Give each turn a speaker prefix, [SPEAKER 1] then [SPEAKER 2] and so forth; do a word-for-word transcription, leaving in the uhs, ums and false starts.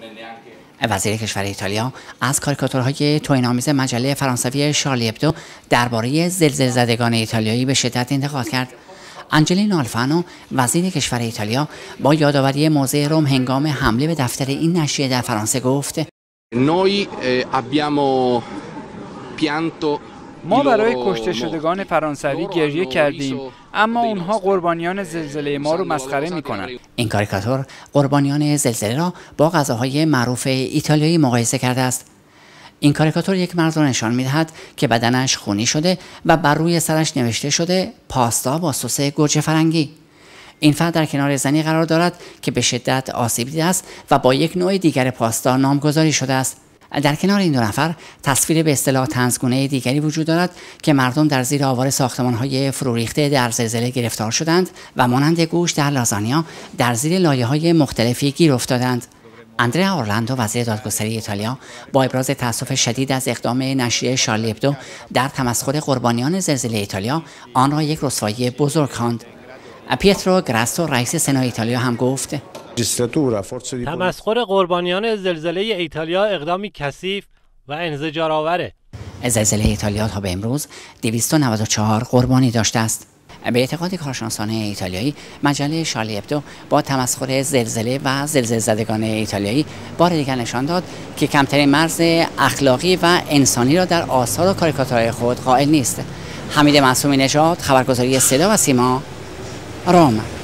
[SPEAKER 1] وزیر کشور ایتالیا از کاریکاتورهای توهین‌آمیز مجله فرانسوی شارلی ابدو درباره زلزله زدگان ایتالیایی به شدت انتقاد کرد. آنجلینا آلفانو وزیر کشور ایتالیا با یادآوری موضع روم هنگام حمله به دفتر این نشریه در فرانسه گفت:
[SPEAKER 2] Noi abbiamo pianto
[SPEAKER 3] ما برای کشته شدگان فرانسوی گریه کردیم، اما اونها قربانیان زلزله ما رو مسخره میکنن.
[SPEAKER 1] این کاریکاتور قربانیان زلزله را با غذاهای معروف ایتالیایی مقایسه کرده است. این کاریکاتور یک مرد را نشان میدهد که بدنش خونی شده و بر روی سرش نوشته شده پاستا با سس گوجه فرنگی. این فرد در کنار زنی قرار دارد که به شدت آسیب دیده است و با یک نوع دیگر پاستا نامگذاری شده است. در کنار این دو نفر تصویر به اصطلاح طنزگونه دیگری وجود دارد که مردم در زیر آوار ساختمان‌های فروریخته در زلزله گرفتار شدند و مانند گوشت در لازانیا در زیر لایه‌های مختلفی گیر افتادند. اندریا اورلاندو وزیر دادگستری ایتالیا با ابراز تأسف شدید از اقدام نشریه شارلی ابدو در تمسخر قربانیان زلزله ایتالیا آن را یک رسوایی بزرگ خواند. پیترو گراستو رئیس سنا ایتالیا هم گفت:
[SPEAKER 4] تمسخر قربانیان زلزله ایتالیا اقدامی کثیف و انزجارآوره.
[SPEAKER 1] زلزله ایتالیا تا به امروز دویست و نود و چهار قربانی داشته است. به اعتقاد کارشناسان ایتالیایی، مجله شارلی ابدو با تمسخر زلزله و زلزله زدگان ایتالیایی بار دیگر نشان داد که کمترین مرز اخلاقی و انسانی را در آثار و کاریکاتورهای خود قائل نیست. حمید معصومی نژاد، خبرگزاری صدا و سیما، روم.